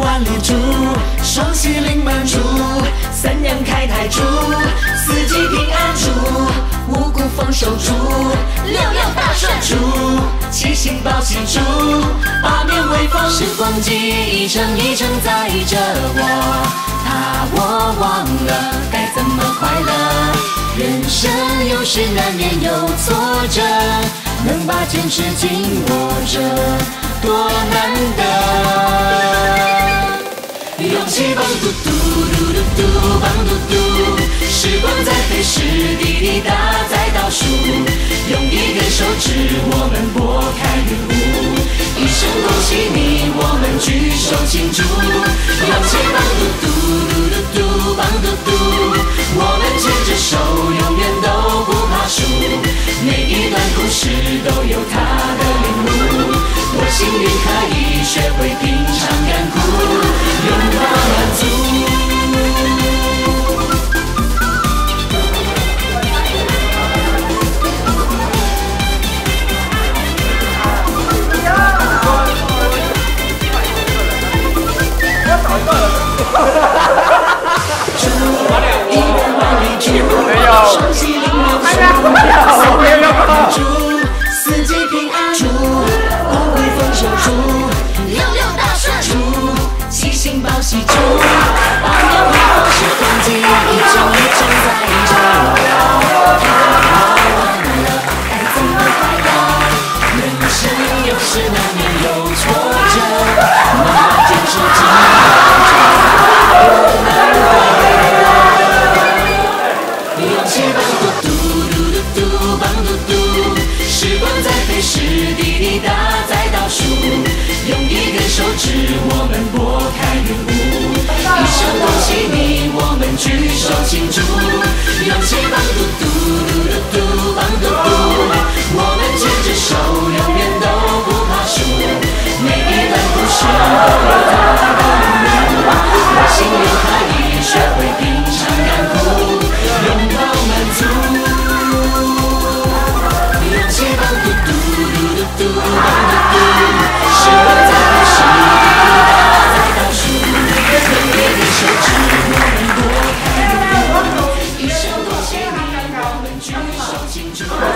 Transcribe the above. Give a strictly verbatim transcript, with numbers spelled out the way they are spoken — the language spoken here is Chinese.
万里竹，双喜临门竹，三阳开泰竹，四季平安竹，五谷丰收竹，六六大顺竹，七星报喜竹，八面威风。时光机一程一程载着我，怕我忘了该怎么快乐。人生有时难免有挫折，能把坚持紧握着，多难得。勇气棒嘟嘟嘟嘟嘟棒嘟嘟，时光在飞时滴滴答在倒数，用一根手指我们拨开云雾，一声恭喜你我们举手庆祝。勇气棒嘟嘟嘟嘟嘟棒嘟嘟，我们牵着手永远都不怕输，每一段故事都有它的领悟，多幸运可以学会品尝甘苦，拥抱满足。双喜临门竹，四季平安竹，五谷丰收竹，六六大顺竹，七星报喜竹，八面威风。时光机一程一程载着我，怕我忘了该怎么快乐。人生有时难免有挫折，能把坚持紧握着，多难得。勇气棒嘟嘟嘟嘟嘟棒嘟嘟，时光在飞时滴滴答在倒数，用一根手指我们拨开云雾，一声恭喜你我们举手庆祝。勇气棒嘟嘟嘟嘟嘟棒嘟嘟，我们牵着手永远都不怕输，每一段故事都有它的领悟，我幸运可以学会品尝甘苦，拥抱满足。勇气棒嘟嘟嘟嘟嘟棒嘟嘟，时光在飞时滴滴答在倒数，用一根手指我们拨开云雾，一声恭喜你我们举手庆祝。